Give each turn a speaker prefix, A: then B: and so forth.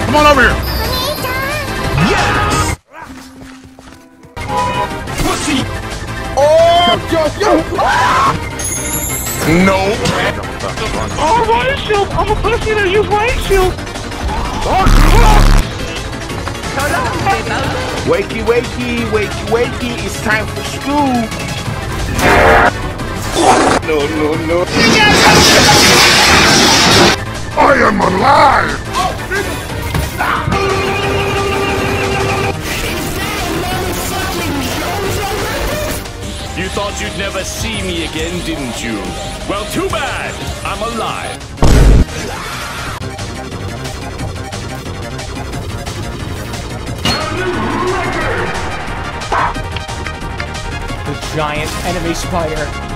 A: Come on over here.
B: Yes! Pussy!
A: Oh! No.
C: Oh, riot shield! I'm a pussy that use riot shield!
A: Wakey, wakey, wakey, wakey. It's time for school. No. I am alive!
B: You thought you'd never see me again, didn't you? Well, too bad! I'm alive!
D: The giant enemy spider.